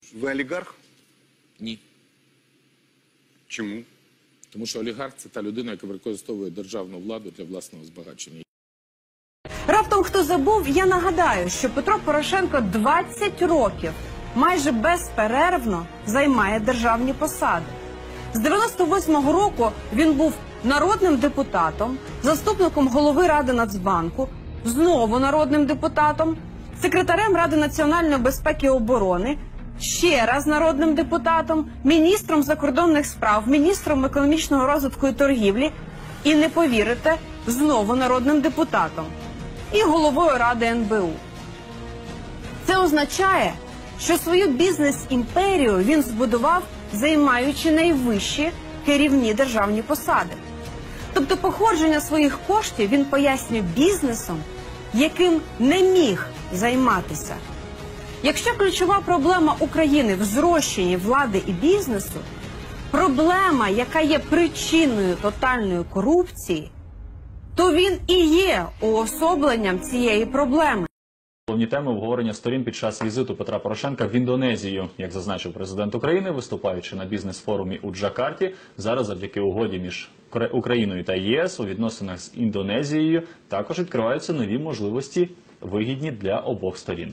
Ви олігарх? Ні. Чому? Тому що олігарх – це та людина, яка використовує державну владу для власного збагачення. Раптом хто забув, я нагадаю, що Петро Порошенко 20 років майже безперервно займає державні посади. З 98-го року він був народним депутатом, заступником голови Ради Нацбанку, знову народним депутатом, секретарем Ради національної безпеки і оборони, ще раз народним депутатом, міністром закордонних справ, міністром економічного розвитку і торгівлі і, не повірите, знову народним депутатом і головою Ради НБУ. Це означає, що свою бізнес-імперію він збудував, займаючи найвищі керівні державні посади. Тобто походження своїх коштів він пояснює бізнесом, яким не міг займатися. Якщо ключова проблема України в зрощенні влади і бізнесу, проблема, яка є причиною тотальної корупції, то він і є уособленням цієї проблеми. Головні теми обговорення сторін під час візиту Петра Порошенка в Індонезію. Як зазначив президент України, виступаючи на бізнес-форумі у Джакарті, зараз завдяки угоді між Україною та ЄС у відносинах з Індонезією також відкриваються нові можливості, вигідні для обох сторін.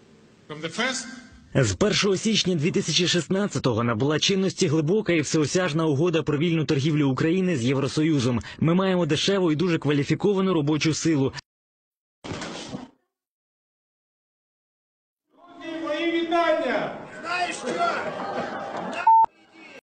З 1 січня 2016-го набула чинності глибока і всеосяжна угода про вільну торгівлю України з Євросоюзом. Ми маємо дешеву і дуже кваліфіковану робочу силу.